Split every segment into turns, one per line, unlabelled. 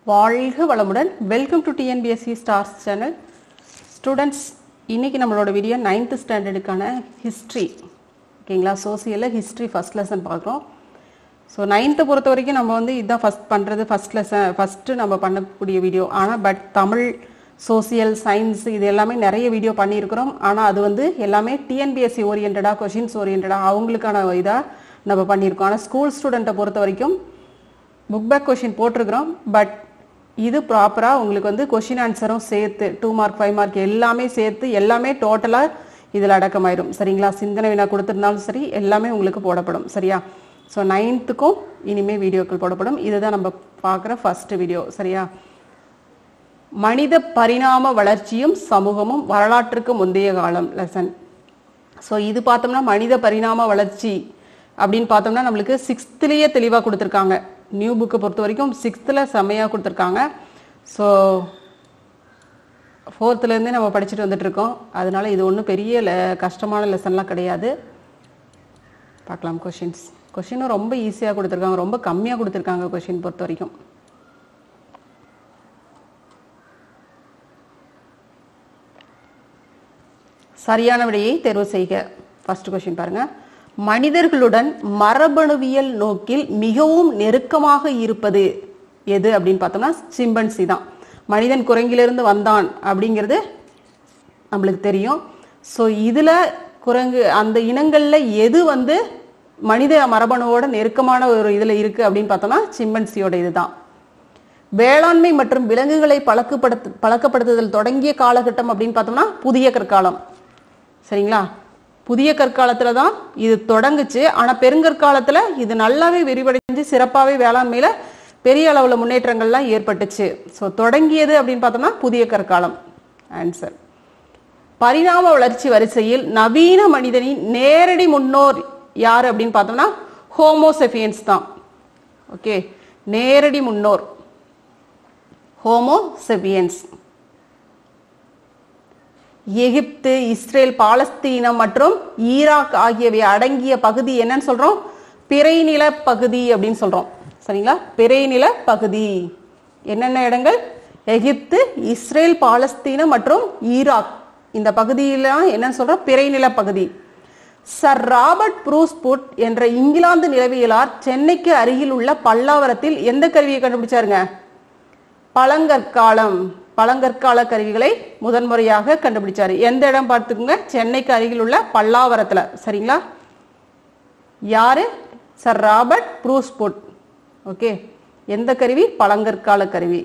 வாழ்க வளமுடன். Welcome to TNPSC stars channel. Students, இன்னைக்கு நம்மளோட வீடியோ 9th ஸ்டாண்டர்டுக்கான ஹிஸ்ட்ரி, ஓகேங்களா? சோசியலில் ஹிஸ்ட்ரி ஃபஸ்ட் லெசன் பார்க்குறோம். ஸோ 9th பொறுத்த வரைக்கும் நம்ம இதுதான் ஃபஸ்ட் லெசன் ஃபஸ்ட்டு நம்ம பண்ணக்கூடிய வீடியோ. ஆனால் தமிழ், சோசியல், சயின்ஸ் இது எல்லாமே நிறைய வீடியோ பண்ணியிருக்கிறோம். ஆனால் அது எல்லாமே டிஎன்பிஎஸ்சி ஓரியன்டாக, கொஷின்ஸ் ஓரியன்டாக அவங்களுக்கான இதாக நம்ம பண்ணியிருக்கோம். ஆனால் ஸ்கூல் ஸ்டூடெண்ட்டை பொறுத்த வரைக்கும் புக் பேக் கொஷின் போட்டிருக்கிறோம். பட் இது ப்ராப்பராக உங்களுக்கு கொஷின் ஆன்சரும் சேர்த்து 2 மார்க் 5 மார்க் எல்லாமே சேர்த்து எல்லாமே டோட்டலாக இதில் அடக்கமாயிரும். சரிங்களா? சிந்தனை வினா கொடுத்துருந்தாலும் சரி, எல்லாமே உங்களுக்கு போடப்படும். சரியா? ஸோ 9th இனிமேல் வீடியோக்கள் போடப்படும். இதுதான் நம்ம பார்க்குற ஃபர்ஸ்ட் வீடியோ. சரியா? மனித பரிணாம வளர்ச்சியும் சமூகமும் வரலாற்றுக்கு முந்தைய காலம் லெசன். ஸோ இது பார்த்தோம்னா மனித பரிணாம வளர்ச்சி அப்படின்னு பார்த்தோம்னா நம்மளுக்கு 6thலேயே தெளிவாக கொடுத்துருக்காங்க. நியூ புக்கை பொறுத்த வரைக்கும் 6th செம்மையாக கொடுத்துருக்காங்க. ஸோ 4thலேருந்தே நம்ம படிச்சுட்டு வந்துட்டு இருக்கோம். அதனால இது ஒன்றும் பெரிய கஷ்டமான லெசன்லாம் கிடையாது. பார்க்கலாம். கொஷினும் ரொம்ப ஈஸியாக கொடுத்துருக்காங்க, ரொம்ப கம்மியாக கொடுத்துருக்காங்க கொஷின் பொறுத்த வரைக்கும். சரியான விடையை தேர்வு செய்க. ஃபர்ஸ்ட் கொஷின் பாருங்க. மனிதர்களுடன் மரபணுவியல் நோக்கில் மிகவும் நெருக்கமாக இருப்பது எது அப்படின்னு பார்த்தோம்னா சிம்பன்சி தான். மனிதன் குரங்கிலிருந்து வந்தான் அப்படிங்கிறது நம்மளுக்கு தெரியும். ஸோ இதில் குரங்கு அந்த இனங்களில் எது மனித மரபணுவோட நெருக்கமான ஒரு இதில் இருக்குது அப்படின்னு பார்த்தோம்னா சிம்பன்சியோட இதுதான். வேளாண்மை மற்றும் விலங்குகளை பழக்கப்படுத்துதல் தொடங்கிய காலகட்டம் அப்படின்னு பார்த்தோம்னா புதிய கற்காலம். சரிங்களா? புதிய கற்காலத்தில் தான் இது தொடங்குச்சு. ஆனால் பெருங்கற்காலத்தில் இது நல்லாவே விரிவடைஞ்சு சிறப்பாகவே வேளாண்மையில் பெரிய அளவில் முன்னேற்றங்கள்லாம் ஏற்பட்டுச்சு. ஸோ தொடங்கியது அப்படின்னு பார்த்தோம்னா புதிய கற்காலம். ஆன்சர். பரிணாம வளர்ச்சி வரிசையில் நவீன மனிதனின் நேரடி முன்னோர் யார் அப்படின்னு பார்த்தோம்னா ஹோமோசெபியன்ஸ் தான். ஓகே, நேரடி முன்னோர் ஹோமோசெபியன்ஸ். எகிப்து, இஸ்ரேல், பாலஸ்தீனம் மற்றும் ஈராக் ஆகியவை அடங்கிய பகுதி என்னன்னு சொல்றோம்? பிறைநில பகுதி அப்படின்னு சொல்றோம். சரிங்களா? பிறைநில பகுதி என்னென்ன இடங்கள்? எகிப்து, இஸ்ரேல், பாலஸ்தீனம் மற்றும் ஈராக். இந்த பகுதியில என்னன்னு சொல்றோம்? பிறைநில பகுதி. சர் ராபர்ட் ப்ரூஸ்புட் என்ற இங்கிலாந்து நிலவியலார் சென்னைக்கு அருகில் உள்ள பல்லாவரத்தில் எந்த கருவியை கண்டுபிடிச்சாருங்க? பழங்கற்கால கருவிகளை முதன்முறையாக கண்டுபிடிச்சாரு. எந்த இடம் பார்த்துக்குங்க? சென்னைக்கு அருகில் உள்ள பல்லாவரத்துல. சரிங்களா? யாரு? Sir Robert Bruce Foote. ஓகே, எந்த கருவி? பழங்கற்கால கருவி.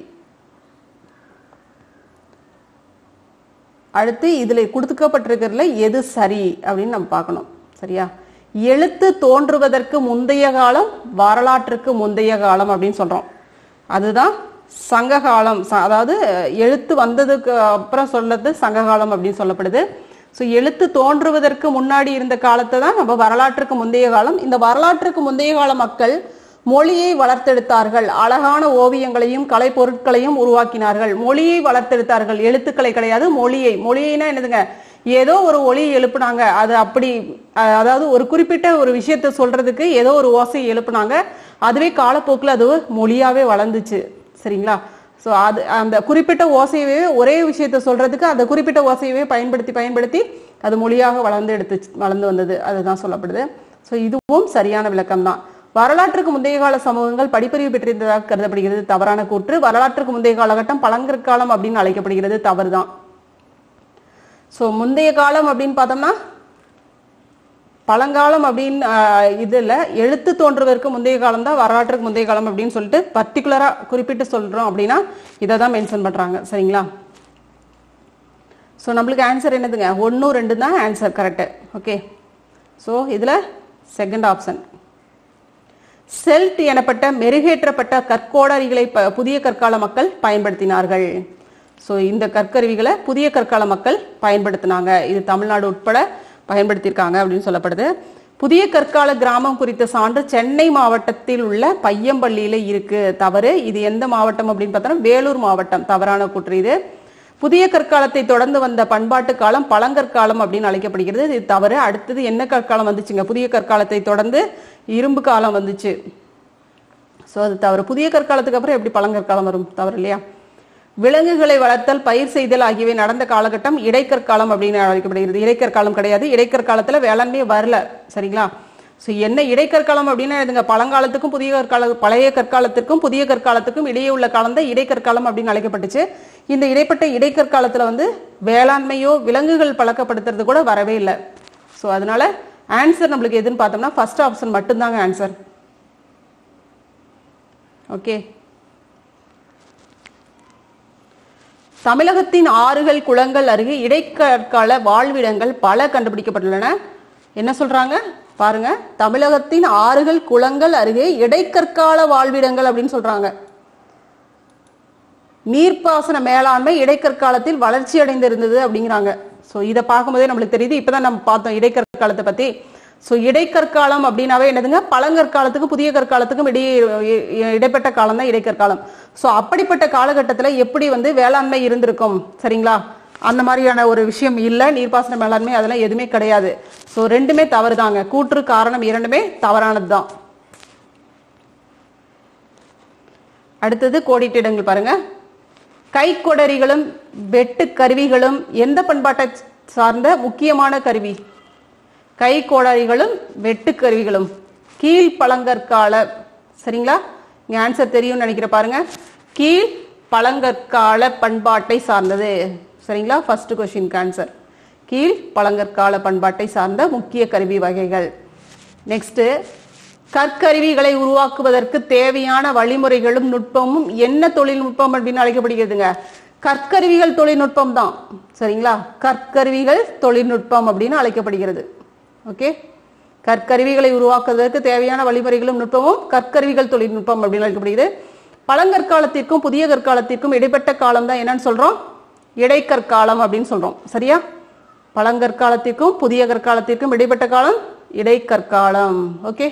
அடுத்து இதுல கொடுக்கப்பட்டிருக்கிறதுல எது சரி அப்படின்னு நம்ம பார்க்கணும். சரியா? எழுத்து தோன்றுவதற்கு முந்தைய காலம் வரலாற்றுக்கு முந்தைய காலம் அப்படின்னு சொல்றோம். அதுதான் சங்ககாலம். அதாவது எழுத்து வந்ததுக்கு அப்புறம் சொல்றது சங்ககாலம் அப்படின்னு சொல்லப்படுது. ஸோ எழுத்து தோன்றுவதற்கு முன்னாடி இருந்த காலத்தை தான் நம்ம வரலாற்றுக்கு முந்தைய காலம். இந்த வரலாற்றுக்கு முந்தைய கால மக்கள் மொழியை வளர்த்தெடுத்தார்கள். அழகான ஓவியங்களையும் கலை பொருட்களையும் உருவாக்கினார்கள். மொழியை வளர்த்தெடுத்தார்கள், எழுத்துக்களை கிடையாது. மொழியைனா என்னதுங்க? ஏதோ ஒரு ஒலியை எழுப்புனாங்க. அது அப்படி, அதாவது ஒரு குறிப்பிட்ட ஒரு விஷயத்த சொல்றதுக்கு ஏதோ ஒரு ஓசையை எழுப்புனாங்க. அதுவே காலப்போக்கில் அது மொழியாவே வளர்ந்துச்சு. சரிங்களா? ஸோ அது அந்த குறிப்பிட்ட ஓசையவே ஒரே விஷயத்த சொல்றதுக்கு அந்த குறிப்பிட்ட ஓசையவே பயன்படுத்தி அது மொழியாக வளர்ந்து வந்தது. அதுதான் சொல்லப்படுது. ஸோ இதுவும் சரியான விளக்கம் தான். வரலாற்றுக்கு முந்தைய கால சமூகங்கள் படிப்பறிவு பெற்றிருந்ததாக கருதப்படுகிறது. தவறான கூற்று. வரலாற்றுக்கு முந்தைய காலகட்டம் பழங்கற்காலம் அப்படின்னு அழைக்கப்படுகிறது. தவறுதான். ஸோ முந்தைய காலம் அப்படின்னு பார்த்தோம்னா பழங்காலம் அப்படின்னு இதுல எழுத்து தோன்றுவதற்கு முந்தைய காலம் தான் வரலாற்றுக்கு முந்தைய காலம் அப்படின்னு சொல்லிட்டு பர்டிகுலரா குறிப்பிட்டு சொல்றோம் அப்படின்னா இதை தான் மென்ஷன் பண்றாங்க. சரிங்களா? ஸோ நம்மளுக்கு ஆன்சர் என்னதுங்க? 1, 2 தான் ஆன்சர். கரெக்ட். ஓகே. ஸோ இதுல செகண்ட் ஆப்ஷன். செல்ட் எனப்பட்ட மெருகேற்றப்பட்ட கற்கோடரிகளை புதிய கற்கால மக்கள் பயன்படுத்தினார்கள். ஸோ இந்த கற்கருவிகளை புதிய கற்கால மக்கள் பயன்படுத்தினாங்க. இது தமிழ்நாடு உட்பட பயன்படுத்தியிருக்காங்க அப்படின்னு சொல்லப்படுது. புதிய கற்கால கிராமம் குறித்த சான்று சென்னை மாவட்டத்தில் உள்ள பையம்பள்ளியில இருக்கு. தவறு. இது எந்த மாவட்டம் அப்படின்னு பார்த்தோம்னா வேலூர் மாவட்டம். தவறான கூற்று இது. புதிய கற்காலத்தை தொடர்ந்து வந்த பண்பாட்டு காலம் பழங்கற்காலம் அப்படின்னு அழைக்கப்படுகிறது. இது தவறு. அடுத்தது என்ன கற்காலம் வந்துச்சுங்க? புதிய கற்காலத்தை தொடர்ந்து இரும்பு காலம் வந்துச்சு. ஸோ அது தவறு. புதிய கற்காலத்துக்கு அப்புறம் எப்படி பழங்கற்காலம் வரும்? தவறு இல்லையா? விலங்குகளை வளர்த்தல், பயிர் செய்தல் ஆகியவை நடந்த காலகட்டம் இடைக்கற்காலம் அப்படின்னு அழைக்கப்படுகிறது. இடைக்கற்காலம் கிடையாது. இடைக்கற்காலத்துல வேளாண்மை வரல. சரிங்களா? ஸோ என்ன இடைக்கற்காலம் அப்படின்னா இதுங்க பழங்காலத்துக்கும் பழைய கற்காலத்திற்கும் புதிய கற்காலத்துக்கும் இடையே உள்ள காலம் தான் இடைக்கற்காலம் அப்படின்னு அழைக்கப்பட்டுச்சு. இந்த இடைப்பட்ட இடைக்கற்காலத்துல வேளாண்மையோ விலங்குகள் பழக்கப்படுத்துறது கூட வரவே இல்லை. ஸோ அதனால ஆன்சர் நம்மளுக்கு எதுன்னு பார்த்தோம்னா ஃபர்ஸ்ட் ஆப்ஷன் மட்டும்தாங்க ஆன்சர். ஓகே. தமிழகத்தின் ஆறுகள் குளங்கள் அருகே இடைக்கற்கால வாழ்விடங்கள் பல கண்டுபிடிக்கப்பட்டுள்ளன. என்ன சொல்றாங்க பாருங்க, தமிழகத்தின் ஆறுகள் குளங்கள் அருகே இடைக்கற்கால வாழ்விடங்கள் அப்படின்னு சொல்றாங்க. நீர்ப்பாசன மேலாண்மை இடைக்கற்காலத்தில் வளர்ச்சி அடைந்திருந்தது அப்படிங்கிறாங்க. ஸோ இதை பார்க்கும்போதே நம்மளுக்கு தெரியுது. இப்பதான் நம்ம பார்த்தோம் இடைக்கற்காலத்தை பத்தி. ஸோ இடைக்கற்காலம் அப்படின்னாவே என்னதுங்க, பழங்கற்காலத்துக்கும் புதிய கற்காலத்துக்கும் இடைப்பட்ட காலம் தான் இடைக்கற்காலம். ஸோ அப்படிப்பட்ட காலகட்டத்தில் எப்படி வேளாண்மை இருந்திருக்கும்? சரிங்களா? அந்த மாதிரியான ஒரு விஷயம் இல்லை. நீர்ப்பாசன மேலாண்மை அதெல்லாம் எதுவுமே கிடையாது. ஸோ ரெண்டுமே தவறு தாங்க. கூற்று காரணம் இரண்டுமே தவறானது தான். அடுத்தது கோடிட்ட இடங்கள் பாருங்க. கைக்கொடரிகளும் வெட்டு கருவிகளும் எந்த பண்பாட்டை சார்ந்த முக்கியமான கருவி? கைக்கோடாரிகளும் வெட்டு கருவிகளும் கீழ் பழங்கற்கால. சரிங்களா? இங்க ஆன்சர் தெரியும் நினைக்கிற பாருங்க. கீழ் பழங்கற்கால பண்பாட்டை சார்ந்தது. சரிங்களா? ஃபர்ஸ்ட் கொஸ்டின் ஆன்சர் கீழ் பழங்கற்கால பண்பாட்டை சார்ந்த முக்கிய கருவி வகைகள். நெக்ஸ்ட், கற்கருவிகளை உருவாக்குவதற்கு தேவையான வழிமுறைகளும் நுட்பமும் என்ன தொழில்நுட்பம் அப்படின்னு அழைக்கப்படுகிறதுங்க? கற்கருவிகள் தொழில்நுட்பம் தான். சரிங்களா? கற்கருவிகள் தொழில்நுட்பம் அப்படின்னு அழைக்கப்படுகிறது. ஓகே. கற்கருவிகளை உருவாக்குவதற்கு தேவையான வழிமுறைகளும் நுட்பமும் கற்கருவிகள் தொழில்நுட்பம் அப்படின்னு அழைக்கப்படுகிறது. பழங்கற்காலத்திற்கும் புதிய கற்காலத்திற்கும் இடைப்பட்ட காலம் தான் என்னன்னு சொல்றோம்? இடைக்கற்காலம் அப்படின்னு சொல்றோம். சரியா? பழங்கற்காலத்திற்கும் புதிய கற்காலத்திற்கும் இடைப்பட்ட காலம் இடைக்கற்காலம். ஓகே.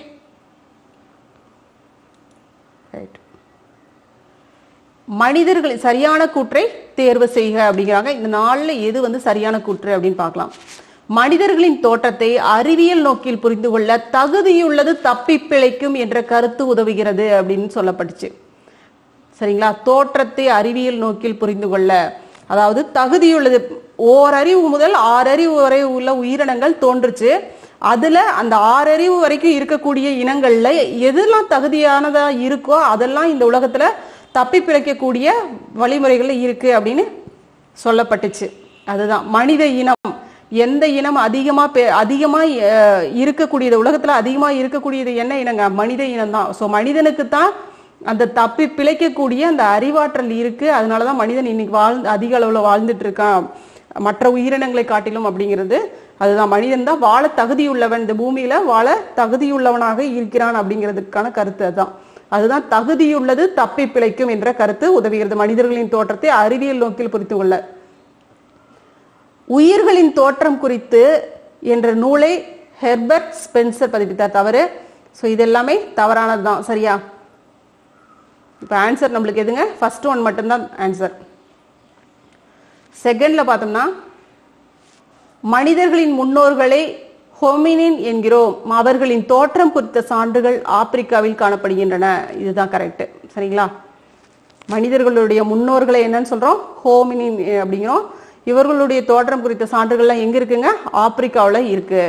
மனிதர்கள் சரியான கூற்றை தேர்வு செய்க அப்படிங்கிறாங்க. இந்த நாள்ல எது சரியான கூற்று அப்படின்னு பார்க்கலாம். மனிதர்களின் தோற்றத்தை அறிவியல் நோக்கில் புரிந்து கொள்ள தகுதியுள்ளது தப்பி பிழைக்கும் என்ற கருத்து உதவுகிறது அப்படின்னு சொல்லப்பட்டுச்சு. சரிங்களா? தோற்றத்தை அறிவியல் நோக்கில் புரிந்து கொள்ள, அதாவது தகுதியுள்ளது. ஓரறிவு முதல் 6 அறிவு வரை உள்ள உயிரினங்கள் தோன்றுச்சு. அதுல அந்த 6 அறிவு வரைக்கும் இருக்கக்கூடிய இனங்கள்ல எதெல்லாம் தகுதியானதா இருக்கோ அதெல்லாம் இந்த உலகத்துல தப்பி பிழைக்கக்கூடிய வழிமுறைகள் இருக்கு அப்படின்னு சொல்லப்பட்டுச்சு. அதுதான் மனித இனம். எந்த இனம் அதிகமா இருக்கக்கூடியது, உலகத்துல அதிகமா இருக்கக்கூடியது என்ன இனங்க? மனித இனம் தான். ஸோ மனிதனுக்கு தான் அந்த தப்பி பிழைக்கக்கூடிய அந்த அறிவாற்றல் இருக்கு. அதனாலதான் மனிதன் இன்னைக்கு அதிக அளவுல வாழ்ந்துட்டு இருக்கான் மற்ற உயிரினங்களை காட்டிலும் அப்படிங்கிறது. அதுதான் மனிதன் தான் வாழ தகுதியுள்ளவன், இந்த பூமியில வாழ தகுதியுள்ளவனாக இருக்கிறான் அப்படிங்கிறதுக்கான கருத்து. அதுதான் தகுதியுள்ளது தப்பி பிழைக்கும் என்ற கருத்து உதவுகிறது மனிதர்களின் தோற்றத்தை அறிவியல் நோக்கில் புரிந்து கொள்ள. உயிர்களின் தோற்றம் குறித்து என்ற நூலை ஹெர்பர்ட் ஸ்பென்சர் பதிப்பித்தார். தவறு. ஸோ இது எல்லாமே தவறானது தான். சரியா? இப்போ ஆன்சர் நம்மளுக்கு எதுங்க? ஃபர்ஸ்ட் ஒன் மட்டும்தான் ஆன்சர். செகண்ட்ல பார்த்தோம்னா, மனிதர்களின் முன்னோர்களை ஹோமினின் என்கிறோம். அவர்களின் தோற்றம் குறித்த சான்றுகள் ஆப்பிரிக்காவில் காணப்படுகின்றன. இதுதான் கரெக்ட். சரிங்களா? மனிதர்களுடைய முன்னோர்களை என்னன்னு சொல்றோம்? ஹோமினின் அப்படிங்கிறோம். இவர்களுடைய தோற்றம் குறித்த சான்றுகள்லாம் எங்க இருக்குங்க? ஆப்பிரிக்காவில் இருக்கு.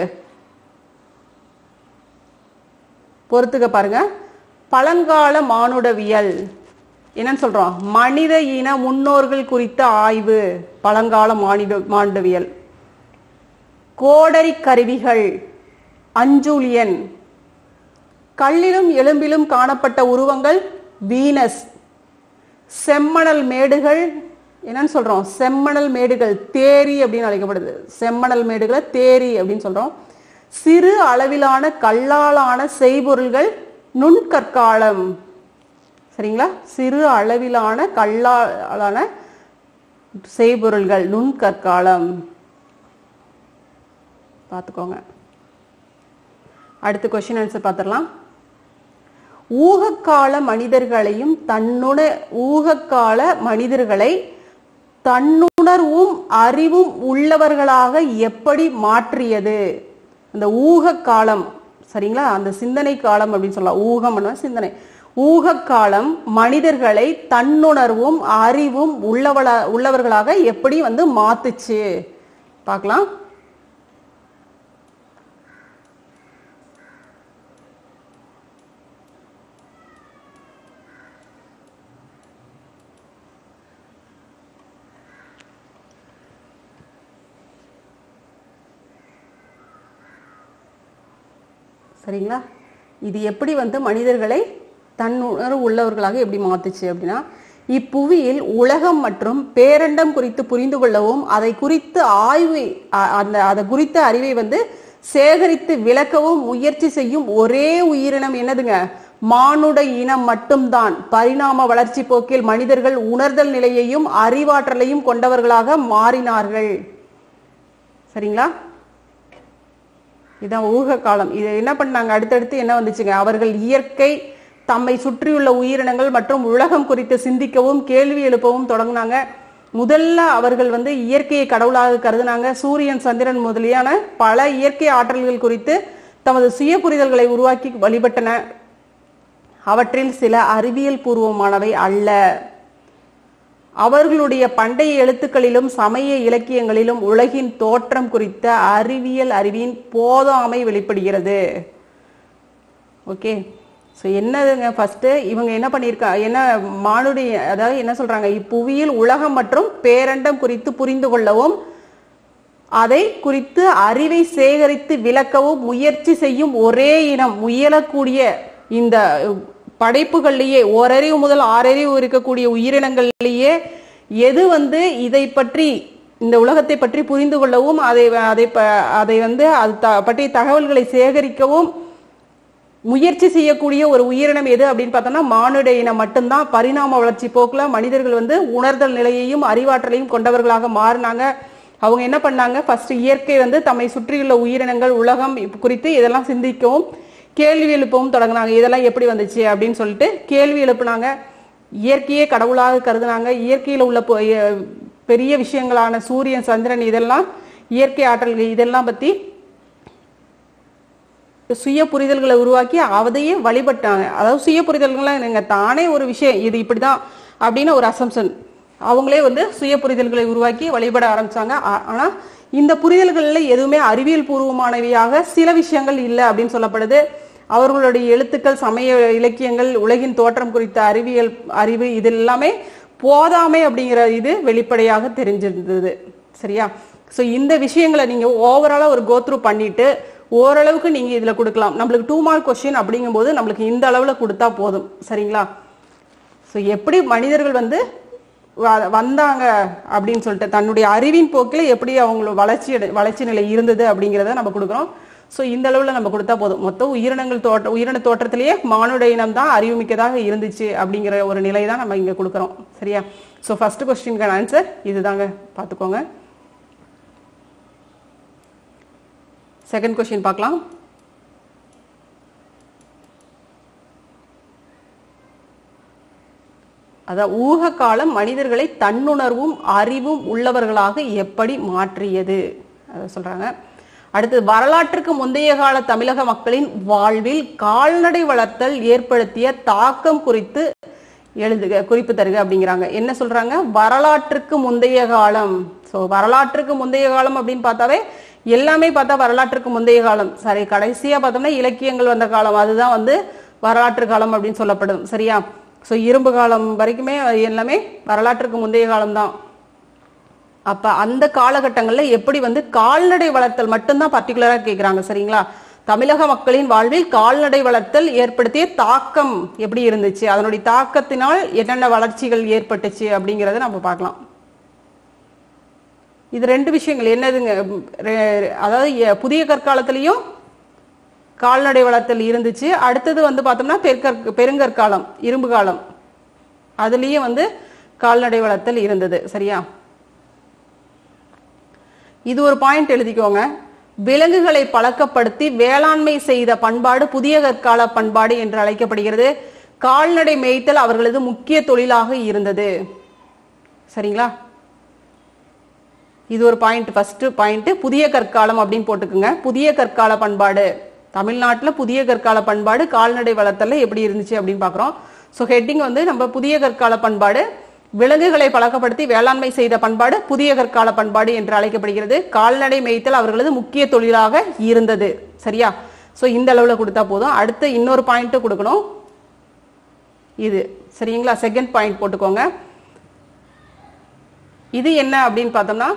பொறுத்துக்க பாருங்க. பழங்கால மானுடவியல் என்னன்னு சொல்றோம்? மனித இன முன்னோர்கள் குறித்த ஆய்வு, பழங்கால மானுடவியல். கோடரி கருவிகள், அஞ்சூலியன். கல்லிலும் எலும்பிலும் காணப்பட்ட உருவங்கள், வீனஸ். செம்மணல் மேடுகள் என்னன்னு சொல்றோம்? செம்மணல் மேடுகள், தேரி அப்படின்னு அழைக்கப்படுது. செம்மணல் மேடுகளை தேரி அப்படின்னு சொல்றோம். சிறு அளவிலான கல்லாலான செய்பொருள்கள், நுண்கற்காலம். சரிங்களா? சிறு அளவிலான கல்லாலான செய்பொருள்கள், நுண்கற்காலம். பார்த்துக்கோங்க. அடுத்த கொஸ்டின் ஆன்சர் பார்த்துடலாம். ஊகக்கால மனிதர்களை தன்னுணர்வும் அறிவும் உள்ளவர்களாக எப்படி மாற்றியது? அந்த ஊக காலம். சரிங்களா? அந்த சிந்தனை காலம் அப்படின்னு சொல்லலாம். ஊகம் சிந்தனை. ஊகக்காலம் மனிதர்களை தன்னுணர்வும் அறிவும் உள்ளவர்களாக எப்படி வந்து மாத்துச்சு பார்க்கலாம். சரிங்களா? இது எப்படி வந்து மனிதர்களை தன்னுணர்வு உள்ளவர்களாக எப்படி மாத்துச்சு அப்படின்னா, இப்புவியில் உலகம் மற்றும் பேரண்டம் குறித்து புரிந்து கொள்ளவும் அதை குறித்து அதை குறித்த அறிவை வந்து சேகரித்து விளக்கவும் முயற்சி செய்யும் ஒரே உயிரினம் என்னதுங்க? மானுட இனம் மட்டும்தான். பரிணாம வளர்ச்சி போக்கில் மனிதர்கள் உணர்தல் நிலையையும் அறிவாற்றலையும் கொண்டவர்களாக மாறினார்கள். சரிங்களா? இதான் ஊக காலம். இது என்ன பண்ணாங்க? அடுத்தடுத்து என்ன வந்துச்சுங்க? அவர்கள் இயற்கை, தம்மை சுற்றியுள்ள உயிரினங்கள் மற்றும் உலகம் குறித்து சிந்திக்கவும் கேள்வி எழுப்பவும் தொடங்கினாங்க. முதல்ல அவர்கள் வந்து இயற்கையை கடவுளாக கருதினாங்க. சூரியன், சந்திரன் முதலியான பல இயற்கை ஆற்றல்கள் குறித்து தமது சுய புரிதல்களை உருவாக்கி வழிபட்டன. அவற்றில் சில அறிவியல் பூர்வமானவை அல்ல. அவர்களுடைய பண்டைய எழுத்துக்களிலும் சமய இலக்கியங்களிலும் உலகின் தோற்றம் குறித்த அறிவின் போதாமை வெளிப்படுகிறது. ஓகே, ஸோ என்னதுங்க? ஃபர்ஸ்ட் இவங்க என்ன பண்ணியிருக்காங்க? என்ன மானுடைய, அதாவது என்ன சொல்றாங்க? இப்புவியில் உலகம் மற்றும் பேரண்டம் குறித்து புரிந்து கொள்ளவும் அதை குறித்து அறிவை சேகரித்து விளக்கவும் முயற்சி செய்யும் ஒரே இனம், முயலக்கூடிய இந்த படைப்புகள்லேயே ஓரறிவு முதல் ஆறறிவு இருக்கக்கூடிய உயிரினங்கள்லேயே எது வந்து இதை பற்றி, இந்த உலகத்தை பற்றி புரிந்து கொள்ளவும் அதை வந்து அது பற்றிய தகவல்களை சேகரிக்கவும் முயற்சி செய்யக்கூடிய ஒரு உயிரினம் எது அப்படின்னு பார்த்தோம்னா மானுட இனம் மட்டும்தான். பரிணாம வளர்ச்சி போக்கில் மனிதர்கள் வந்து உணர்தல் நிலையையும் அறிவாற்றலையும் கொண்டவர்களாக மாறினாங்க. அவங்க என்ன பண்ணாங்க? ஃபர்ஸ்ட் இயற்கை வந்து தம்மை சுற்றியுள்ள உயிரினங்கள், உலகம் குறித்து இதெல்லாம் சிந்திக்கவும் கேள்வி எழுப்பவும் தொடங்கினாங்க. இதெல்லாம் எப்படி வந்துச்சு அப்படின்னு சொல்லிட்டு கேள்வி எழுப்புனாங்க. இயற்கையே கடவுளாக கருதுனாங்க. இயற்கையில் உள்ள பெரிய விஷயங்களான சூரியன், சந்திரன், இதெல்லாம் இயற்கை ஆற்றல்கள், இதெல்லாம் பத்தி சுய புரிதல்களை உருவாக்கி அதையே வழிபட்டாங்க. அதாவது சுய புரிதல்கள்லாம் நீங்க தானே ஒரு விஷயம் இது இப்படிதான் அப்படின்னு ஒரு அசம்ஷன், அவங்களே வந்து சுய புரிதல்களை உருவாக்கி வழிபட ஆரம்பிச்சாங்க. ஆனா இந்த புரிதல்கள்ல எதுவுமே அறிவியல் பூர்வமானவையாக சில விஷயங்கள் இல்லை அப்படின்னு சொல்லப்படுது. அவர்களுடைய எழுத்துக்கள், சமய இலக்கியங்கள், உலகின் தோற்றம் குறித்த அறிவு இது எல்லாமே போதாமை அப்படிங்கிற இது வெளிப்படையாக தெரிஞ்சிருந்தது. சரியா? ஸோ இந்த விஷயங்களை நீங்க ஓவராலா ஒரு கோத்ரூ பண்ணிட்டு ஓரளவுக்கு நீங்க இதுல கொடுக்கலாம். நம்மளுக்கு 2 மார்க் கொஸ்டின் அப்படிங்கும்போது நம்மளுக்கு இந்த அளவுல கொடுத்தா போதும். சரிங்களா? ஸோ எப்படி மனிதர்கள் வந்து வந்தாங்க அப்படின்னு சொல்லிட்டு தன்னுடைய அறிவின் போக்கில் எப்படி அவங்களோட வளர்ச்சி நிலை இருந்தது அப்படிங்கிறத நம்ம கொடுக்குறோம். ஸோ இந்த அளவில் நம்ம கொடுத்தா போதும். மொத்தம் உயிரின தோற்றத்திலேயே மானுட இனம் தான் அறிவுமிக்கதாக இருந்துச்சு அப்படிங்கிற ஒரு நிலை தான் நம்ம இங்கே கொடுக்குறோம். சரியா? ஸோ ஃபர்ஸ்ட் கொஸ்டினுக்கான ஆன்சர் இதுதாங்க, பார்த்துக்கோங்க. செகண்ட் கொஸ்டின் பார்க்கலாம். அதான் ஊக காலம் மனிதர்களை தன்னுணர்வும் அறிவும் உள்ளவர்களாக எப்படி மாற்றியது அதை சொல்றாங்க. அடுத்து, வரலாற்றுக்கு முந்தைய கால தமிழக மக்களின் வாழ்வில் கால்நடை வளர்த்தல் ஏற்படுத்திய தாக்கம் குறித்து குறிப்பு தருக அப்படிங்கிறாங்க. என்ன சொல்றாங்க? வரலாற்றுக்கு முந்தைய காலம். ஸோ வரலாற்றுக்கு முந்தைய காலம் அப்படின்னு பார்த்தாவே எல்லாமே பார்த்தா வரலாற்றுக்கு முந்தைய காலம். சரி, கடைசியா பார்த்தோம்னா இலக்கியங்கள் வந்த காலம், அதுதான் வந்து வரலாற்று காலம் அப்படின்னு சொல்லப்படும். சரியா? ஸோ இரும்பு காலம் வரைக்குமே எல்லாமே வரலாற்றுக்கு முந்தைய காலம்தான். அப்ப அந்த காலகட்டங்களில் எப்படி வந்து கால்நடை வளர்த்தல் மட்டும்தான் பர்டிகுலரா கேட்கிறாங்க. சரிங்களா? தமிழக மக்களின் வாழ்வில் கால்நடை வளர்த்தல் ஏற்படுத்திய தாக்கம் எப்படி இருந்துச்சு, அதனுடைய தாக்கத்தினால் என்னென்ன வளர்ச்சிகள் ஏற்பட்டுச்சு அப்படிங்கிறத நம்ம பார்க்கலாம். இது 2 விஷயங்கள் என்னதுங்க? அதாவது புதிய கற்காலத்திலையும் கால்நடை வளர்த்தல் இருந்துச்சு. அடுத்தது வந்து பார்த்தோம்னா பெருங்கற்காலம், இரும்பு காலம், அதுலயும் வந்து கால்நடை வளர்த்தல் இருந்தது. சரியா? இது ஒரு பாயிண்ட் எழுதிக்கோங்க. விலங்குகளை பழக்கப்படுத்தி வேளாண்மை செய்த பண்பாடு புதிய கற்கால பண்பாடு என்று அழைக்கப்படுகிறது. கால்நடை மேய்த்தல் அவர்களது முக்கிய தொழிலாக இருந்தது. சரிங்களா? இது ஒரு பாயிண்ட். ஃபர்ஸ்ட் பாயிண்ட் புதிய கற்காலம் அப்படின்னு போட்டுக்குங்க. புதிய கற்கால பண்பாடு தமிழ்நாட்டில் புதிய கற்கால பண்பாடு கால்நடை வளர்த்தல எப்படி இருந்துச்சு அப்படின்னு பார்க்குறோம். ஸோ ஹெட்டிங் வந்து நம்ம புதிய கற்கால பண்பாடு, விலங்குகளை பழக்கப்படுத்தி வேளாண்மை செய்த பண்பாடு புதிய கற்கால பண்பாடு என்று அழைக்கப்படுகிறது. கால்நடை மேய்த்தல் அவர்களது முக்கிய தொழிலாக இருந்தது. சரியா? ஸோ இந்த அளவில் கொடுத்தா போதும். அடுத்து இன்னொரு பாயிண்ட்டு கொடுக்கணும். இது சரிங்களா? செகண்ட் பாயிண்ட் போட்டுக்கோங்க. இது என்ன அப்படின்னு பார்த்தோம்னா,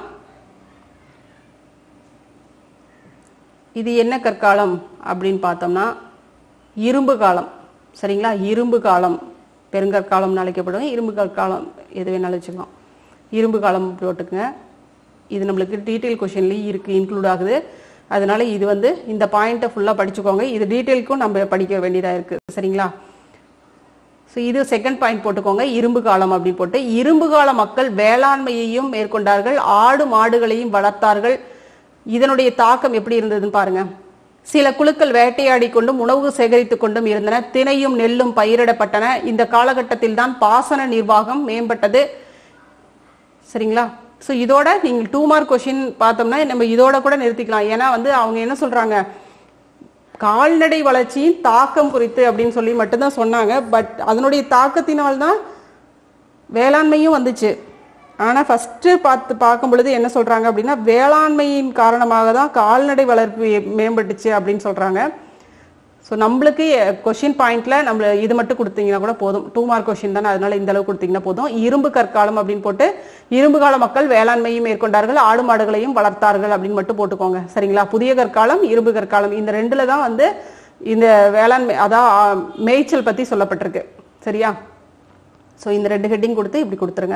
இது என்ன கற்காலம் அப்படின்னு பார்த்தோம்னா இரும்பு காலம். சரிங்களா? இரும்பு காலம், பெருங்கற்காலம்னு அழைக்கப்படும். இரும்பு கற்காலம் எது வேணாலும் வச்சுக்கலாம். இரும்பு காலம் போட்டுக்குங்க. இது நம்மளுக்கு டீட்டெயில் கொஷின்லேயும் இருக்குது, இன்க்ளூட் ஆகுது. அதனால இது வந்து இந்த பாயிண்ட்டை ஃபுல்லாக படிச்சுக்கோங்க. இது டீட்டெயிலுக்கும் நம்ம படிக்க வேண்டியதாக இருக்குது. சரிங்களா? ஸோ இது செகண்ட் பாயிண்ட் போட்டுக்கோங்க. இரும்பு காலம் அப்படின்னு போட்டு, இரும்பு கால மக்கள் வேளாண்மையையும் மேற்கொண்டார்கள், ஆடு மாடுகளையும் வளர்த்தார்கள். இதனுடைய தாக்கம் எப்படி இருந்ததுன்னு பாருங்க. சில குழுக்கள் வேட்டையாடி கொண்டும் உணவு சேகரித்து கொண்டும் இருந்தன. திணையும் நெல்லும் பயிரிடப்பட்டன. இந்த காலகட்டத்தில் தான் பாசன நிர்வாகம் மேம்பட்டது. சரிங்களா? ஸோ இதோட நீங்கள் 2 மார்க் கொஷின் பார்த்தோம்னா நம்ம இதோட கூட நிறுத்திக்கலாம். ஏன்னா வந்து அவங்க என்ன சொல்றாங்க, கால்நடை வளர்ச்சியின் தாக்கம் குறித்து அப்படின்னு சொல்லி மட்டும்தான் சொன்னாங்க. பட் அதனுடைய தாக்கத்தினால்தான் வேளாண்மையும் வந்துச்சு. ஆனால் ஃபஸ்ட்டு பார்க்கும் பொழுது என்ன சொல்கிறாங்க அப்படின்னா, வேளாண்மையின் காரணமாக தான் கால்நடை வளர்ப்பு மேம்பட்டுச்சு அப்படின்னு சொல்கிறாங்க. ஸோ நம்மளுக்கு கொஷின் பாயிண்டில் நம்ம இது மட்டும் கொடுத்தீங்கன்னா கூட போதும். 2 மார்க் கொஷின் தானே, அதனால இந்த அளவு கொடுத்தீங்கன்னா போதும். இரும்பு கற்காலம் அப்படின்னு போட்டு, இரும்பு கால மக்கள் வேளாண்மையும் மேற்கொண்டார்கள், ஆடு மாடுகளையும் வளர்த்தார்கள் அப்படின்னு மட்டும் போட்டுக்கோங்க. சரிங்களா? புதிய கற்காலம், இரும்பு கற்காலம், இந்த ரெண்டில் தான் வந்து இந்த வேளாண்மை அதான் மேய்ச்சல் பற்றி சொல்லப்பட்டிருக்கு. சரியா? ஸோ இந்த 2 ஹெட்டிங் கொடுத்து இப்படி கொடுத்துருங்க.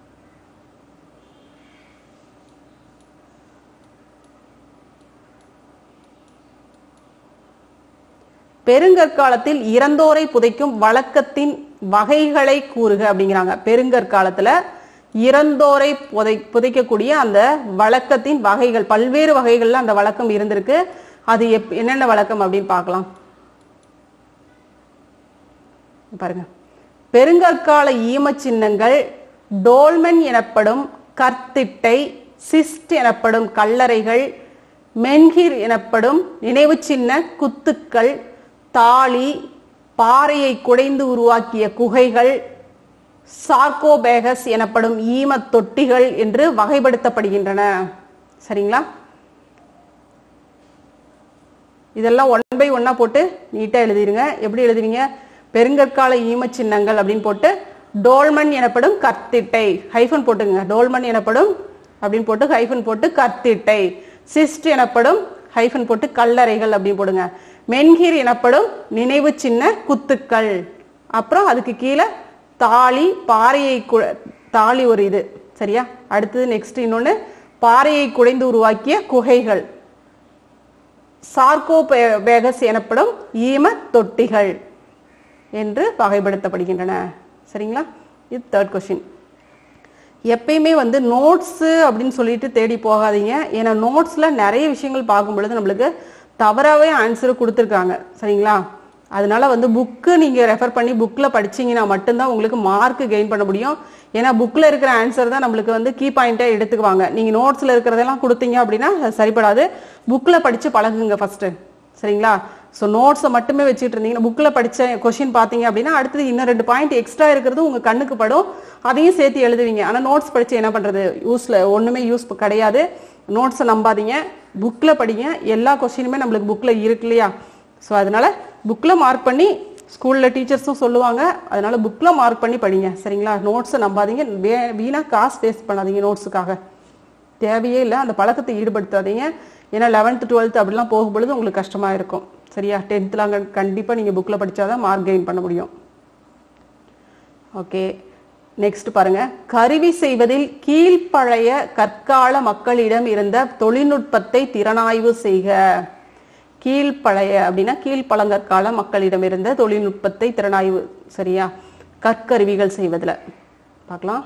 பெருங்கற்காலத்தில் இறந்தோரை புதைக்கும் வழக்கத்தின் வகைகளை கூறுக அப்படிங்கிறாங்க. பெருங்கற்காலத்துல இறந்தோரை புதைக்கக்கூடிய அந்த வழக்கத்தின் வகைகள், பல்வேறு வகைகள்ல அந்த வழக்கம் இருந்திருக்கு. அது என்னென்ன வழக்கம் அப்படின்னு பார்க்கலாம். பாருங்க, பெருங்கற்கால ஈம சின்னங்கள் டோல்மென் எனப்படும் கற்திட்டை, சிஸ்ட் எனப்படும் கல்லறைகள், மென்ஹிர் எனப்படும் நினைவு சின்ன குத்துக்கள், தாலி, பாறையை குடைந்து உருவாக்கிய குகைகள், சார்கோபேகஸ் எனப்படும் ஈம தொட்டிகள் என்று வகைப்படுத்தப்படுகின்றன. சரிங்களா? இதெல்லாம் 1 by 1 போட்டு நீட்டா எழுதிருங்க. எப்படி எழுதுவீங்க? பெருங்கற்கால ஈம சின்னங்கள் அப்படின்னு போட்டு, டோல்மன் எனப்படும் கற்திட்டை ஹைஃபன் போட்டுங்க. டோல்மன் எனப்படும் அப்படின்னு போட்டு ஹைஃபன் போட்டு கற்திட்டை, சிஸ்ட் எனப்படும் ஹைஃபன் போட்டு கல்லறைகள் அப்படின்னு போடுங்க. மென்ஹிர் எனப்படும் நினைவு சின்ன குத்துக்கள், அப்புறம் அதுக்கு கீழே தாலி, பாறையை தாலி ஒரு இது. சரியா? அடுத்தது நெக்ஸ்ட் இன்னொன்று, பாறையை குடைந்து உருவாக்கிய குகைகள், சார்கோபேகஸ் எனப்படும் ஈம தொட்டிகள் என்று வகைப்படுத்தப்படுகின்றன. சரிங்களா? இது 3rd கொஸ்டின். எப்பயுமே வந்து நோட்ஸு அப்படின்னு சொல்லிட்டு தேடி போகாதீங்க. ஏன்னா நோட்ஸில் நிறைய விஷயங்கள் பார்க்கும் பொழுது நம்மளுக்கு தவறாகவே ஆன்சர் கொடுத்துருக்காங்க. சரிங்களா? அதனால வந்து புக்கு நீங்கள் ரெஃபர் பண்ணி புக்கில் படிச்சிங்கன்னா மட்டும்தான் உங்களுக்கு மார்க் கெயின் பண்ண முடியும். ஏன்னா புக்கில் இருக்கிற ஆன்சர் தான் நம்மளுக்கு வந்து கீ பாயிண்ட்டாக எடுத்துக்குவாங்க. நீங்கள் நோட்ஸில் இருக்கிறதெல்லாம் கொடுத்தீங்க அப்படின்னா சரிப்படாது. புக்கில் படித்து பழகுங்க ஃபஸ்ட்டு. சரிங்களா? ஸோ நோட்ஸை மட்டுமே வச்சுட்டு இருந்தீங்கன்னா, புக்கில் படித்த கொஷின் பார்த்தீங்க அப்படின்னா அடுத்தது இன்னும் 2 பாயிண்ட் எக்ஸ்ட்ரா இருக்கிறது உங்கள் கண்ணுக்கு படும், அதையும் சேர்த்து எழுதுவீங்க. ஆனால் நோட்ஸ் படித்து என்ன பண்ணுறது? ஒன்றுமே யூஸ் கிடையாது. நோட்ஸை நம்பாதீங்க, புக்கில் படிங்க. எல்லா கொஷினுமே நம்மளுக்கு புக்கில் இருக்கு இல்லையா? ஸோ அதனால் புக்கில் மார்க் பண்ணி, ஸ்கூலில் டீச்சர்ஸும் சொல்லுவாங்க, அதனால் புக்கில் மார்க் பண்ணி படிங்க. சரிங்களா? நோட்ஸை நம்பாதீங்க. வீணாக காசு வேஸ்ட் பண்ணாதீங்க நோட்ஸுக்காக, தேவையே இல்லை. அந்த பழக்கத்தை ஈடுபடுத்தாதீங்க. ஏன்னா 11th 12th அப்படிலாம் போகும்பொழுது உங்களுக்கு கஷ்டமாக இருக்கும். சரியா? 10th அங்கே கண்டிப்பாக நீங்கள் புக்கில் படித்தாதான் மார்க் கெயின் பண்ண முடியும். ஓகே, நெக்ஸ்ட் பாருங்க. கருவி செய்வதில் கீழ்ப்பழைய கற்கால மக்களிடம் இருந்த தொழில்நுட்பத்தை திறனாய்வு செய்க. கீழ்ப்பழைய அப்படின்னா கீழ்ப்பழங்கற்கால மக்களிடம் இருந்த தொழில்நுட்பத்தை திறனாய்வு. சரியா? கற்கருவிகள் செய்வதில் பார்க்கலாம்.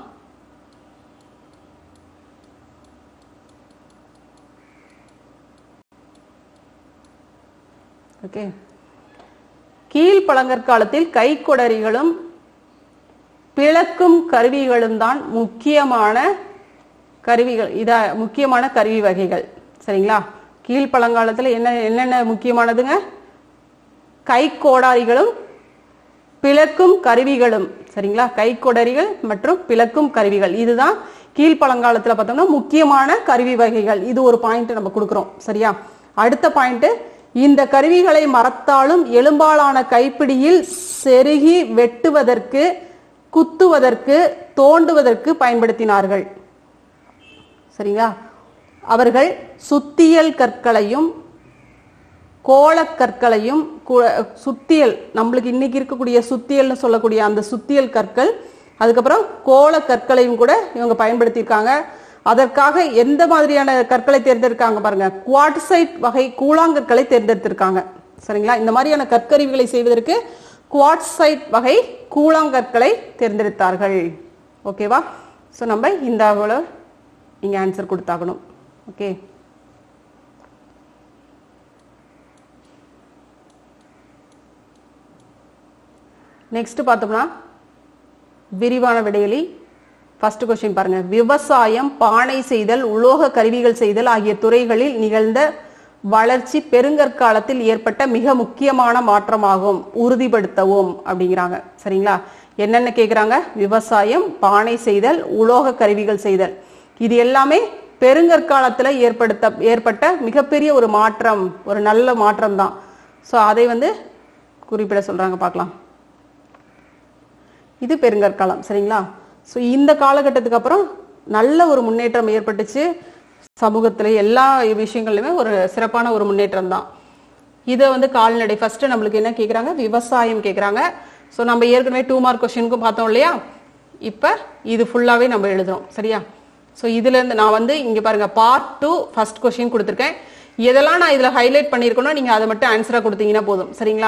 ஓகே, கீழ்ப்பழங்கற்காலத்தில் கைக்கொடரிகளும் பிளக்கும் கருவிகளும் தான் முக்கியமான கருவிகள். முக்கியமான கருவி வகைகள். சரிங்களா? கீழ்ப்பழங்காலத்துல என்னென்ன முக்கியமானதுங்க? கைக்கோடாரிகளும் பிளக்கும் கருவிகளும். சரிங்களா? கைக்கோடாரிகள் மற்றும் பிளக்கும் கருவிகள், இதுதான் கீழ்ப்பழங்காலத்துல பார்த்தோம்னா முக்கியமான கருவி வகைகள். இது ஒரு பாயிண்ட் நம்ம கொடுக்கிறோம். சரியா? அடுத்த பாயிண்ட், இந்த கருவிகளை மரத்தாலும் எலும்பாலான கைப்பிடியில் செருகி வெட்டுவதற்கு, குத்துவதற்கு, தோண்டுவதற்கு பயன்படுத்தினார்கள். சரிங்களா? அவர்கள் சுத்தியல் கற்களையும் கோலக்கற்களையும், சுத்தியல் நம்மளுக்கு இன்னைக்கு இருக்கக்கூடிய சுத்தியல்னு சொல்லக்கூடிய அந்த சுத்தியல் கற்கள், அதுக்கப்புறம் கோல கற்களையும் கூட இவங்க பயன்படுத்தியிருக்காங்க. அதற்காக எந்த மாதிரியான கற்களை தேர்ந்தெடுக்காங்க பாருங்க, குவாட்சைட் வகை கூழாங்கற்களை தேர்ந்தெடுத்திருக்காங்க. சரிங்களா? இந்த மாதிரியான கற்கருவிகளை செய்வதற்கு குவாட்சைட் வகை கூழாங்கற்களை தேர்ந்தெடுத்தார்கள். ஓகேவா? ஸோ நம்ம இந்த இங்கே ஆன்சர் கொடுத்தாகணும். ஓகே, நெக்ஸ்ட் பார்த்தோம்னா விரிவான விடையலி. ஃபர்ஸ்ட் கொஸ்டின் பாருங்க, விவசாயம், பானை செய்தல், உலோக கருவிகள் செய்தல் ஆகிய துறைகளில் நிகழ்ந்த வளர்ச்சி பெருங்கற்காலத்தில் ஏற்பட்ட மிக முக்கியமான மாற்றமாகும், உறுதிப்படுத்தவும் அப்படிங்கிறாங்க. சரிங்களா? என்னென்ன கேட்குறாங்க? விவசாயம், பானை செய்தல், உலோக கருவிகள் செய்தல், இது எல்லாமே பெருங்கற்காலத்தில் ஏற்பட்ட மிகப்பெரிய ஒரு மாற்றம், ஒரு நல்ல மாற்றம் தான். ஸோ அதை குறிப்பிட சொல்றாங்க. பார்க்கலாம். இது பெருங்கற்காலம். சரிங்களா? ஸோ இந்த காலகட்டத்துக்கு அப்புறம் நல்ல ஒரு முன்னேற்றம் ஏற்பட்டுச்சு சமூகத்தில், எல்லா விஷயங்கள்லையுமே ஒரு சிறப்பான ஒரு முன்னேற்றம் தான். இதை கால்நடை, ஃபர்ஸ்ட் நம்மளுக்கு என்ன கேட்குறாங்க? விவசாயம் கேட்குறாங்க. ஸோ நம்ம ஏற்கனவே 2 மார்க் கொஸ்டினுக்கும் பார்த்தோம் இல்லையா? இப்போ இது ஃபுல்லாகவே நம்ம எழுதுறோம். சரியா? ஸோ இதுலேருந்து நான் இங்கே பாருங்க, பார்ட் 2 ஃபர்ஸ்ட் கொஸ்டின் கொடுத்துருக்கேன். எதெல்லாம் நான் இதில் ஹைலைட் பண்ணியிருக்கேனோ நீங்கள் அதை மட்டும் ஆன்சராக கொடுத்தீங்கன்னா போதும். சரிங்களா?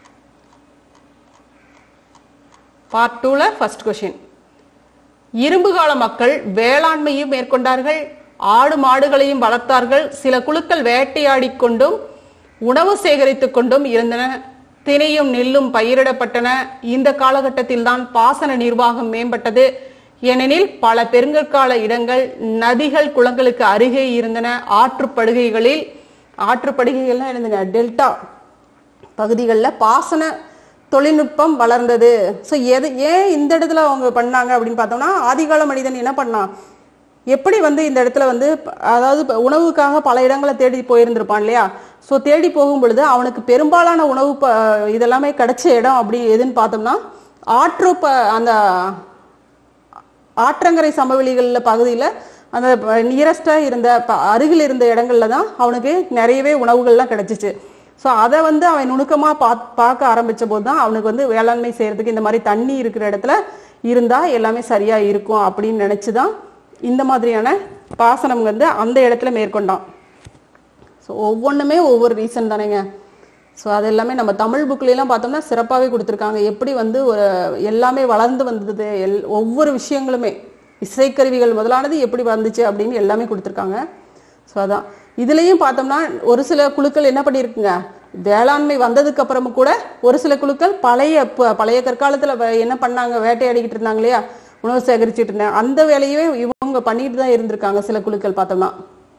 பார்ட் 2ல ஃபர்ஸ்ட் கொஸ்டின், இரும்பு கால மக்கள் வேளாண்மையும் மேற்கொண்டார்கள், ஆடு மாடுகளையும் வளர்த்தார்கள், சில குழுக்கள் வேட்டையாடி கொண்டும் உணவு சேகரித்துக் கொண்டும் இருந்தன, தினையும் நெல்லும் பயிரிடப்பட்டன. இந்த காலகட்டத்தில் தான் பாசன நிர்வாகம் மேம்பட்டது. ஏனெனில் பல பெருங்கற்கால இடங்கள் நதிகள் குளங்களுக்கு அருகே இருந்தன. ஆற்றுப்படுகைகள்லாம் இருந்தன, டெல்டா பகுதிகளில் பாசன தொழில்நுட்பம் வளர்ந்தது. ஸோ ஏன் இந்த இடத்துல அவங்க பண்ணாங்க அப்படின்னு பார்த்தோம்னா, ஆதிகால மனிதன் என்ன பண்ணான், எப்படி இந்த இடத்துல அதாவது உணவுக்காக பல இடங்களை தேடி போயிருந்திருப்பான் இல்லையா? ஸோ தேடி போகும் பொழுது அவனுக்கு பெரும்பாலான உணவு இதெல்லாமே கிடைச்ச இடம் அப்படி எதுன்னு பார்த்தோம்னா, அந்த ஆற்றங்கரை சமவெளிகளில் பகுதியில் அந்த நியரஸ்டாக இருந்த அருகில் இருந்த இடங்கள்ல தான் அவனுக்கு நிறையவே உணவுகள்லாம் கிடைச்சிச்சு. ஸோ அதை அவன் நுணுக்கமாக பார்க்க ஆரம்பித்த போது தான் அவனுக்கு வேளாண்மை செய்கிறதுக்கு இந்த மாதிரி தண்ணி இருக்கிற இடத்துல இருந்தால் எல்லாமே சரியாக இருக்கும் அப்படின்னு நினச்சி தான் இந்த மாதிரியான பாசனம் அந்த இடத்துல மேற்கொண்டான். ஸோ ஒவ்வொன்றுமே ஒவ்வொரு ரீசன் தானேங்க. ஸோ அது எல்லாமே நம்ம தமிழ் புக்லாம் பார்த்தோம்னா சிறப்பாகவே கொடுத்துருக்காங்க. எப்படி ஒரு எல்லாமே வளர்ந்து வந்தது, ஒவ்வொரு விஷயங்களுமே இசைக்கருவிகள் முதலானது எப்படி வந்துச்சு அப்படின்னு எல்லாமே கொடுத்துருக்காங்க. ஸோ அதான் இதுலேயும் பார்த்தோம்னா ஒரு சில குழுக்கள் என்ன பண்ணியிருக்குங்க, வேளாண்மை வந்ததுக்கு அப்புறமும் கூட ஒரு சில குழுக்கள் பழைய கற்காலத்தில் என்ன பண்ணாங்க, வேட்டையாடிக்கிட்டு இருந்தாங்க இல்லையா, உணவு சேகரிச்சுட்டு இருந்தாங்க, அந்த வேலையவே இவங்க பண்ணிட்டு தான் இருந்திருக்காங்க சில குழுக்கள் பார்த்தோம்னா.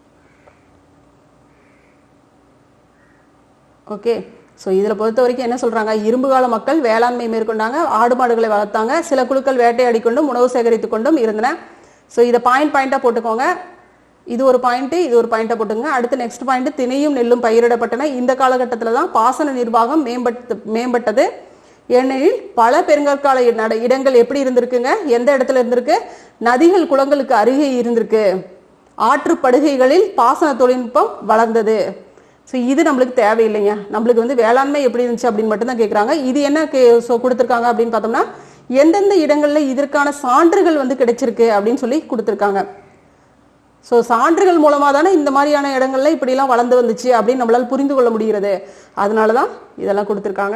ஓகே, ஸோ இதில் பொறுத்த வரைக்கும் என்ன சொல்கிறாங்க, இரும்பு கால மக்கள் வேளாண்மை மேற்கொண்டாங்க, ஆடு மாடுகளை வளர்த்தாங்க, சில குழுக்கள் வேட்டையாடி கொண்டும் உணவு சேகரித்து கொண்டும் இருந்தன. ஸோ இதை பாயிண்டாக போட்டுக்கோங்க. இது ஒரு பாயிண்ட், இது ஒரு பாயிண்டாக போட்டுங்க. அடுத்து நெக்ஸ்ட் பாயிண்ட், தினையும் நெல்லும் பயிரிடப்பட்டன. இந்த காலகட்டத்தில் தான் பாசன நிர்வாகம் மேம்பட்டது. ஏனெனில் பல பெருங்கற்கால இடங்கள் எப்படி இருந்திருக்குங்க, எந்த இடத்துல இருந்திருக்கு, நதிகள் குளங்களுக்கு அருகே இருந்திருக்கு, ஆற்றுப்படுகைகளில் பாசன தொழில்நுட்பம் வளர்ந்தது. ஸோ இது நம்மளுக்கு தேவையில்லைங்க, நம்மளுக்கு வேளாண்மை எப்படி இருந்துச்சு அப்படின்னு மட்டும்தான் கேட்குறாங்க. இது என்ன கொடுத்துருக்காங்க அப்படின்னு பார்த்தோம்னா, எந்தெந்த இடங்களில் இதற்கான சான்றுகள் கிடைச்சிருக்கு அப்படின்னு சொல்லி கொடுத்துருக்காங்க. ஸோ சான்றுகள் மூலமாக தானே இந்த மாதிரியான இடங்கள்ல இப்படிலாம் வளர்ந்து வந்துச்சு அப்படின்னு நம்மளால் புரிந்து கொள்ள முடிகிறது. அதனால தான் இதெல்லாம் கொடுத்துருக்காங்க.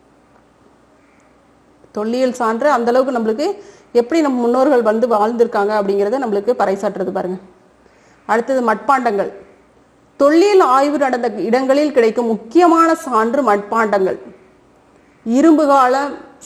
தொல்லியல் சான்று அந்த அளவுக்கு நம்மளுக்கு எப்படி நம்ம முன்னோர்கள் வாழ்ந்திருக்காங்க அப்படிங்கிறத நம்மளுக்கு பறைசாற்றுறது பாருங்க. அடுத்தது மட்பாண்டங்கள். தொல்லியல் ஆய்வு நடந்த இடங்களில் கிடைக்கும் முக்கியமான சான்று மட்பாண்டங்கள். இரும்பு கால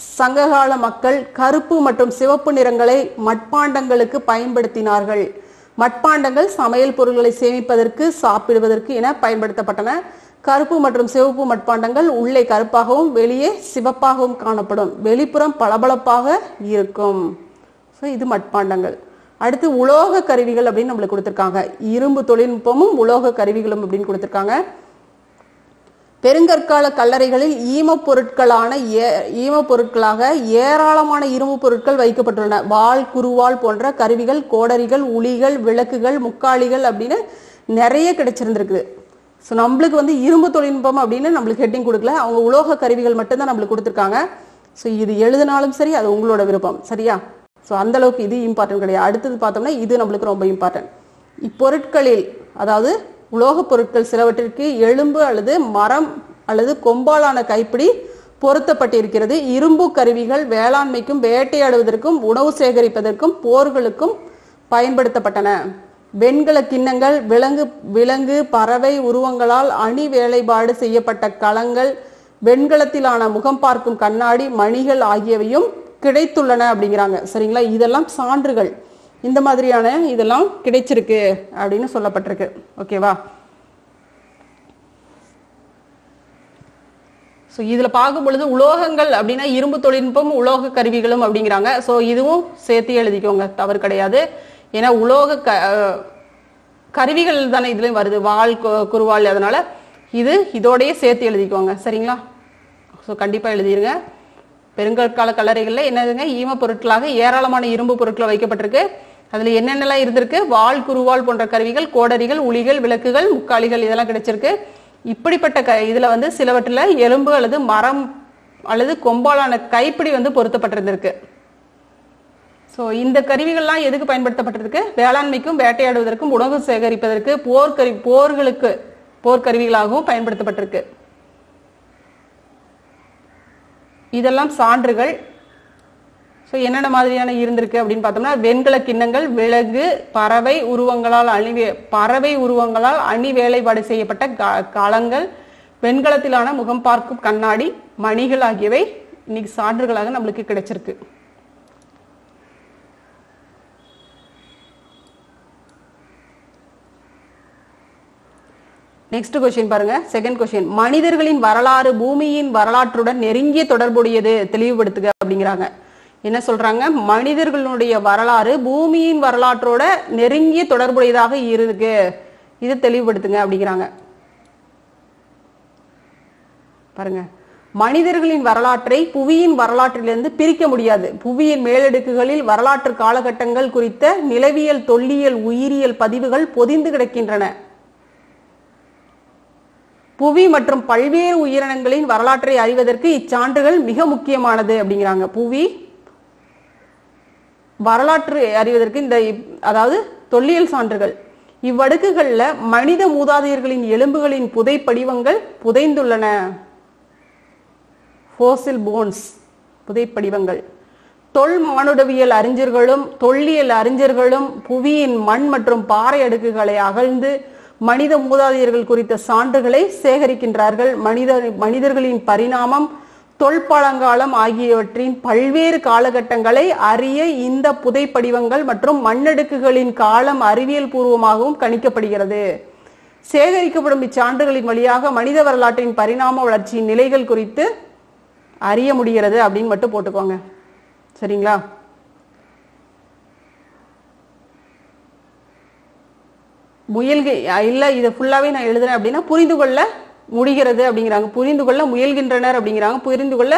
சங்ககால மக்கள் கருப்பு மற்றும் சிவப்பு நிறங்களை மட்பாண்டங்களுக்கு பயன்படுத்தினார்கள். மட்பாண்டங்கள் சமையல் பொருட்களை சேமிப்பதற்கு சாப்பிடுவதற்கு என பயன்படுத்தப்பட்டன. கருப்பு மற்றும் சிவப்பு மட்பாண்டங்கள் உள்ளே கருப்பாகவும் வெளியே சிவப்பாகவும் காணப்படும். வெளிப்புறம் பளபளப்பாக இருக்கும். ஸோ இது மட்பாண்டங்கள். அடுத்து உலோக கருவிகள் அப்படின்னு நம்மளுக்கு கொடுத்துருக்காங்க. இரும்பு தொழில்நுட்பமும் உலோக கருவிகளும் அப்படின்னு கொடுத்துருக்காங்க. பெருங்கற்கால கல்லறைகளில் ஈமப்பொருட்களாக ஏராளமான இரும்பு பொருட்கள் வைக்கப்பட்டுள்ளன. வாள், குருவாள் போன்ற கருவிகள், கோடரிகள், உளிகள், விளக்குகள், முக்காலிகள் அப்படின்னு நிறைய கிடைச்சிருந்திருக்குது. ஸோ நம்மளுக்கு வந்து இரும்பு தொழில்நுட்பம் அப்படின்னு நம்மளுக்கு ஹெட்டிங் கொடுக்கல, அவங்க உலோக கருவிகள் மட்டும்தான் நம்மளுக்கு கொடுத்துருக்காங்க. ஸோ இது எழுதினாலும் சரி, அது உங்களோட விருப்பம். சரியா? ஸோ அந்த அளவுக்கு இது இம்பார்ட்டன்ட் கிடையாது. அடுத்தது பார்த்தோம்னா இது நம்மளுக்கு ரொம்ப இம்பார்ட்டன்ட். இப்பொருட்களில் அதாவது உலோக பொருட்கள் சிலவற்றிற்கு எலும்பு அல்லது மரம் அல்லது கொம்பாலான கைப்பிடி பொருத்தப்பட்டிருக்கிறது. இரும்பு கருவிகள் வேளாண்மைக்கும் வேட்டையாடுவதற்கும் உணவு சேகரிப்பதற்கும் போர்களுக்கும் பயன்படுத்தப்பட்டன. வெண்கல கிண்ணங்கள், விலங்கு பறவை உருவங்களால் அணி வேலைப்பாடு செய்யப்பட்ட களங்கள், வெண்கலத்திலான முகம் பார்க்கும் கண்ணாடி, மணிகள் ஆகியவையும் கிடைத்துள்ளன அப்படிங்கிறாங்க. சரிங்களா? இதெல்லாம் சான்றுகள். இந்த மாதிரியான இதெல்லாம் கிடைச்சிருக்கு அப்படின்னு சொல்லப்பட்டிருக்கு. ஓகேவா? ஸோ இதில் பார்க்கும் பொழுது உலோகங்கள் அப்படின்னா இரும்பு தொழில்நுட்பம் உலோக கருவிகளும் அப்படிங்கிறாங்க. ஸோ இதுவும் சேர்த்து எழுதிக்கோங்க, தவறு கிடையாது. ஏன்னா உலோக கருவிகள் தானே இதுலேயும் வருது, வாள், குருவாள். அதனால இதோடையே சேர்த்து எழுதிக்கோங்க. சரிங்களா? ஸோ கண்டிப்பாக எழுதிருங்க. பெருங்கற்கால கல்லறைகளில் என்னதுங்க, ஈம பொருட்களாக ஏராளமான இரும்பு பொருட்கள் வைக்கப்பட்டிருக்கு. அதில் என்னென்னலாம் இருந்திருக்கு? வாள், குருவாள் போன்ற கருவிகள், கோடரிகள், உளிகள், விளக்குகள், முக்காலிகள் இதெல்லாம் கிடைச்சிருக்கு. இப்படிப்பட்ட இதுல வந்து சிலவற்றில் எலும்பு அல்லது மரம் அல்லது கொம்பாலான கைப்பிடி வந்து பொருத்தப்பட்டிருந்திருக்கு. ஸோ இந்த கருவிகள்லாம் எதுக்கு பயன்படுத்தப்பட்டிருக்கு? வேளாண்மைக்கும் வேட்டையாடுவதற்கும் உணவு சேகரிப்பதற்கு போர்க்கருவிகளாகவும் பயன்படுத்தப்பட்டிருக்கு. இதெல்லாம் சான்றுகள். ஸோ என்னென்ன மாதிரியான இருந்திருக்கு அப்படின்னு பார்த்தோம்னா, வெண்கல கிண்ணங்கள், விலங்கு, பறவை உருவங்களால் அணி வேலைப்பாடு செய்யப்பட்ட களங்கள், வெண்கலத்திலான முகம் பார்க்கும் கண்ணாடி, மணிகள் ஆகியவை இன்னைக்கு சான்றுகளாக நம்மளுக்கு கிடைச்சிருக்கு. நெக்ஸ்ட் கொஸ்டின் பாருங்க. செகண்ட் கொஸ்டின், மனிதர்களின் வரலாறு பூமியின் வரலாற்றுடன் நெருங்கிய தொடர்புடையது, தெளிவுபடுத்துக அப்படிங்கிறாங்க. என்ன சொல்றாங்க? மனிதர்களுடைய வரலாறு பூமியின் வரலாற்றோட நெருங்கிய தொடர்புடையதாக இருக்கு, இது தெளிவுபடுத்துங்க அப்படிங்கிறாங்க. பாருங்க, மனிதர்களின் வரலாற்றை புவியின் வரலாற்றிலிருந்து பிரிக்க முடியாது. புவியின் மேலடுக்குகளில் வரலாற்று காலகட்டங்கள் குறித்த நிலவியல், தொல்லியல், உயிரியல் பதிவுகள் பொதிந்து கிடக்கின்றன. புவி மற்றும் பல்வேறு உயிரினங்களின் வரலாற்றை அறிவதற்கு இச்சான்றுகள் மிக முக்கியமானது அப்படிங்கிறாங்க. புவி வரலாற்று அறிவதற்கு அதாவது தொல்லியல் சான்றுகள். இவ்வடுக்குகள்ல மனித மூதாதையர்களின் எலும்புகளின் புதைப்படிவங்கள் புதைந்துள்ளன. ஃபோசில் போன்ஸ், புதைப்படிவங்கள். தொல் மானுடவியல் அறிஞர்களும் தொல்லியல் அறிஞர்களும் புவியின் மண் மற்றும் பாறை அடுக்குகளை அகழ்ந்து மனித மூதாதையர்கள் குறித்த சான்றுகளை சேகரிக்கின்றார்கள். மனிதர்களின் பரிணாமம், தொல்பழங்காலம் ஆகியவற்றின் பல்வேறு காலகட்டங்களை அறிய இந்த புதைப்படிவங்கள் மற்றும் மண்ணடுக்குகளின் காலம் அறிவியல் பூர்வமாகவும் கணிக்கப்படுகிறது. சேகரிக்கப்படும் இச்சான்றுகளின் வழியாக மனித வரலாற்றின் பரிணாம வளர்ச்சியின் நிலைகள் குறித்து அறிய முடிகிறது அப்படின்னு மட்டும் போட்டுக்கோங்க. சரிங்களா? இல்ல இதை ஃபுல்லாவே நான் எழுதுறேன் அப்படின்னா புரிந்து கொள்ள முடிகிறது அப்படிங்கிறாங்க. புரிந்து கொள்ள முயல்கின்றனர் அப்படிங்கிறாங்க. புரிந்து கொள்ள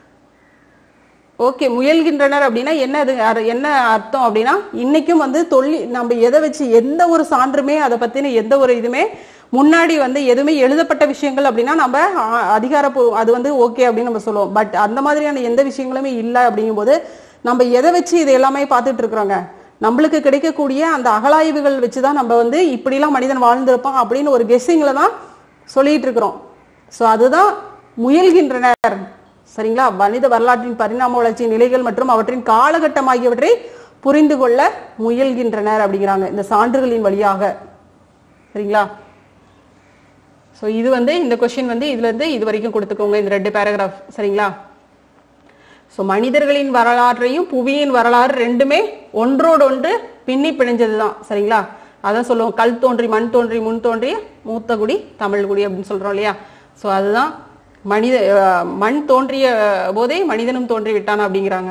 ஓகே, முயல்கின்றனர் அப்படின்னா என்ன அர்த்தம் அப்படின்னா, இன்னைக்கும் வந்து நம்ம எதை வச்சு எந்த ஒரு சான்றுமே அதை பத்தின எந்த ஒரு இதுமே முன்னாடி வந்து எதுவுமே எழுதப்பட்ட விஷயங்கள் அப்படின்னா நம்ம அதிகாரப்பூர்வம் அது வந்து ஓகே அப்படின்னு நம்ம சொல்லுவோம். பட் அந்த மாதிரியான எந்த விஷயங்களுமே இல்லை அப்படிங்கும் போது நம்ம எதை வச்சு இது எல்லாமே பார்த்துட்டு இருக்கிறோங்க. நம்மளுக்கு கிடைக்கக்கூடிய அந்த அகலாய்வுகள் வச்சுதான் நம்ம வந்து இப்படிலாம் மனிதன் வாழ்ந்திருப்பான் அப்படின்னு ஒரு கெஸ்ஸிங்ல தான் சொல்லிட்டு இருக்கிறோம். ஸோ அதுதான் முயல்கின்றனர். சரிங்களா? மனித வரலாற்றின் பரிணாம வளர்ச்சி நிலைகள் மற்றும் அவற்றின் காலகட்டம் ஆகியவற்றை புரிந்து கொள்ள முயல்கின்றனர் அப்படிங்கிறாங்க இந்த சான்றுகளின் வழியாக. சரிங்களா? ஸோ இது வந்து இந்த கொஸ்டின் வந்து இதுல இருந்து இது வரைக்கும் கொடுத்துக்கோங்க, இந்த 2 பேராகிராஃப். சரிங்களா? ஸோ மனிதர்களின் வரலாற்றையும் புவியின் வரலாறு ரெண்டுமே ஒன்றோடொன்று பின்னி பிணைஞ்சது தான். சரிங்களா? அதான் சொல்லுவோம், கல் தோன்றி மண் தோன்றி முன் தோன்றிய மூத்த குடி தமிழ் குடி அப்படின்னு சொல்றோம் இல்லையா? ஸோ அதுதான் மண் தோன்றிய போதே மனிதனும் தோன்றி விட்டான் அப்படிங்கிறாங்க.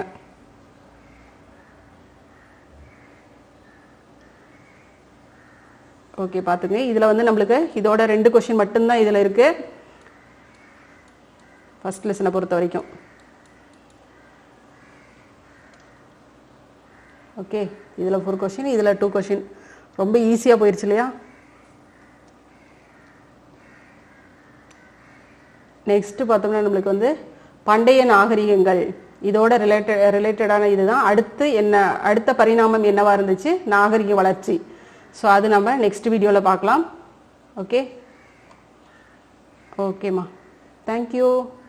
ஓகே, பார்த்துங்க. இதில் வந்து நம்மளுக்கு இதோட 2 கொஸ்டின் மட்டும்தான் இதில் இருக்கு ஃபர்ஸ்ட் லெசனை பொறுத்த வரைக்கும். ஓகே, இதில் 4 கொஸ்டின், இதில் 2 கொஸ்டின். ரொம்ப ஈஸியாக போயிடுச்சு இல்லையா? நெக்ஸ்ட் பார்த்தோம்னா நம்மளுக்கு வந்து பண்டைய நாகரிகங்கள், இதோட ரிலேட்டடான இதுதான். அடுத்த பரிணாமம் என்னவா இருந்துச்சு? நாகரிக வளர்ச்சி. ஸோ அது நம்ம நெக்ஸ்ட் வீடியோவில் பார்க்கலாம். ஓகே, ஓகேம்மா, தேங்க்யூ.